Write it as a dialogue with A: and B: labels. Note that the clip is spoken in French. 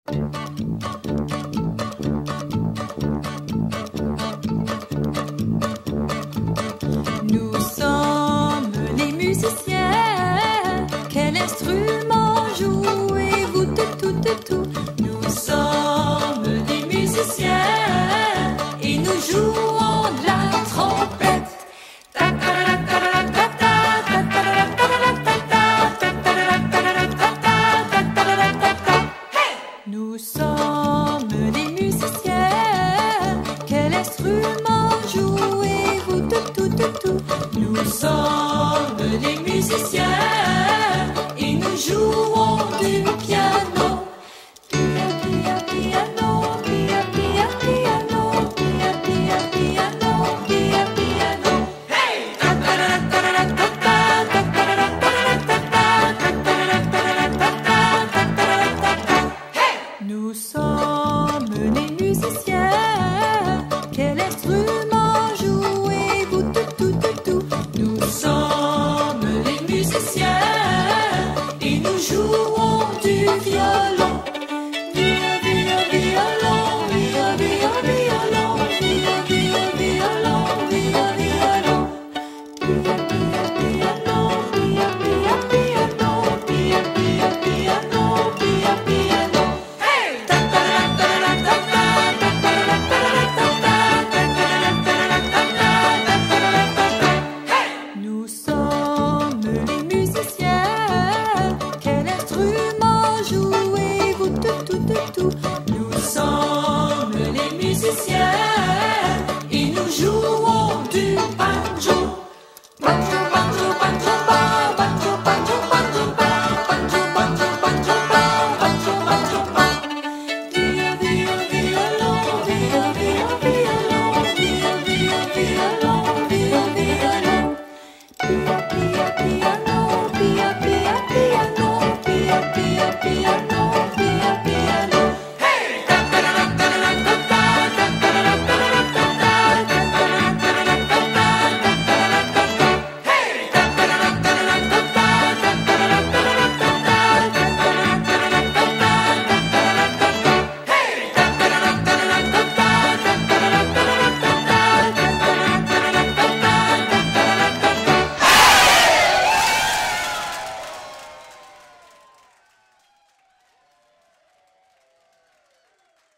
A: Nous sommes les musiciens. Quel instrument jouez-vous? Tout. Nous sommes les musiciens et nous jouons de la trompette. Nous sommes les musiciens. Quel instrument jouez-vous? Tout. Nous sommes les musiciens et nous jouons du piano. Piano. Hey! Nous sommes les musiciens. Quel instrument jouez-vous? Tout. Nous sommes les musiciens et nous jouons du violon. Nous sommes les musiciens. Quel instrument jouez-vous? Tout. Nous sommes les musiciens et nous jouons du banjo. Banjo. Piano.